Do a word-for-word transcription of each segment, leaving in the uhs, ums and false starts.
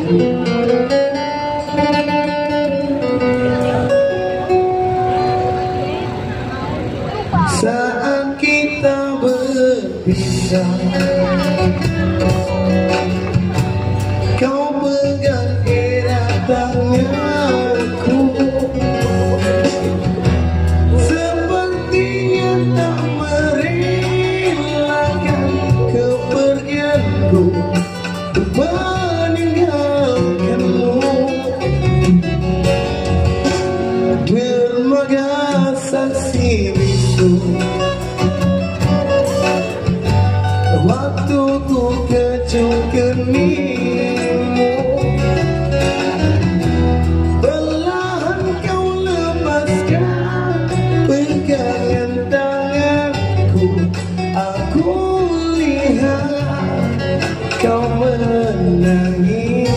Saat kita berpisah, kau pegang erat tanganku, sepertinya tak merelakan kepergianku meninggalkanmu. Dermaga saksi bisu, waktu ku kecung keningmu, perlahan kau lepaskan pegangan tanganku. Aku lihat kau menangis,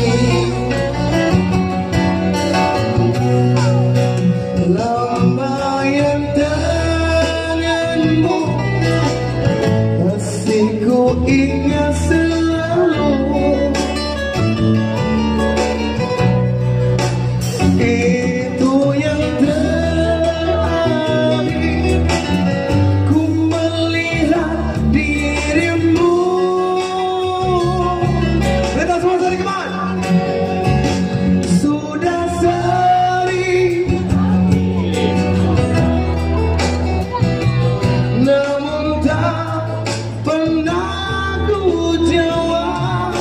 lambaian tanganmu masih ku ingat selalu. Itu yang terakhir ku melihat dirimu. Kita semua sari keman. Sudah sering, namun tak pernah ku jawab.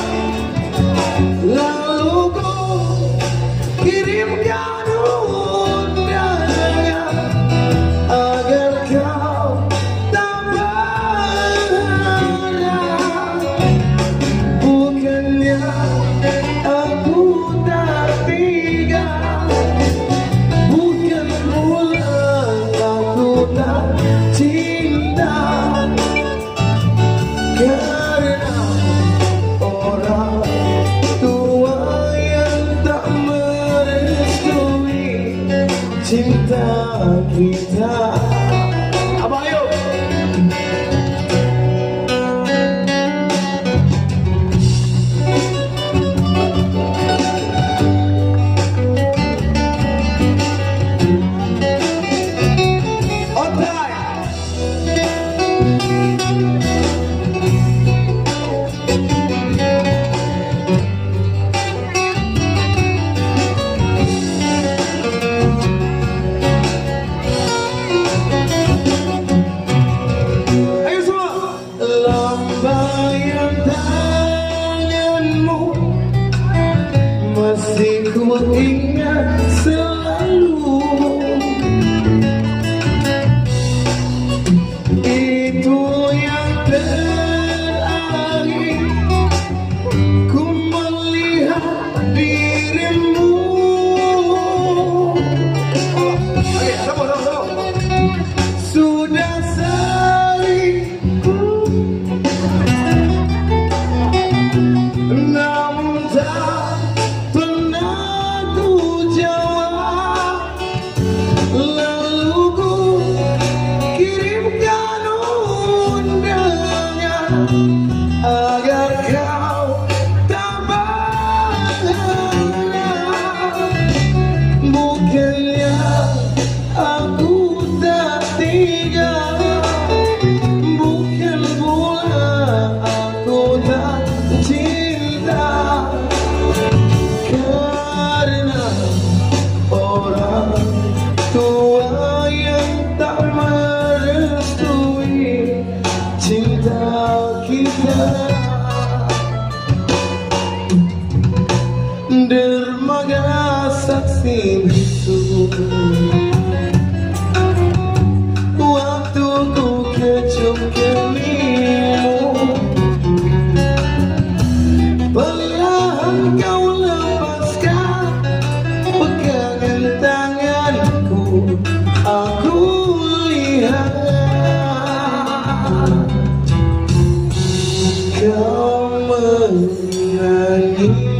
Lalu ku kirimkan undangan agar kau tak berharap. Bukannya aku tak tega, bukan pula aku tak cinta, karena orang tua yang tak merestui cinta kita. Abang ayo. On time. Ayo semua. Lambaian tanganmu masih ku ingat selalu. Itu yang terakhir ku melihat dirimu. Oke, sama, sama, sama. Sudah sering, namun tak pernah ku jawab. Lalu ku kirimkan undangan agar kau tak berharap. Bukannya aku tak tega, bukan pula aku tak cinta, karena orang tua yang tak merestui cinta kita. Dermaga saksi bisu, waktu ku kecung keningmu, perlahan kau lepaskan pegangan tanganku. Aku lihat kau menangis.